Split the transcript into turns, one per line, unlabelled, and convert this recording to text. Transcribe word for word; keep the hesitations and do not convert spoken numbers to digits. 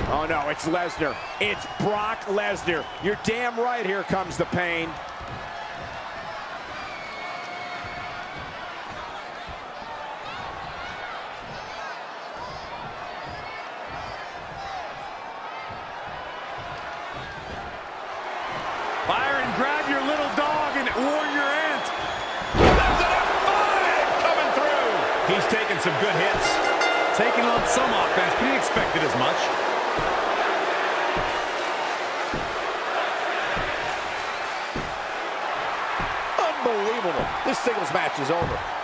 Oh no, it's Lesnar. It's Brock Lesnar. You're damn right, here comes the pain.
Fire and grab your little dog and warrior ant. There's an F five coming through. He's taking some good hits. Taking on some offense, but he expected as much.
Unbelievable. This singles match is over.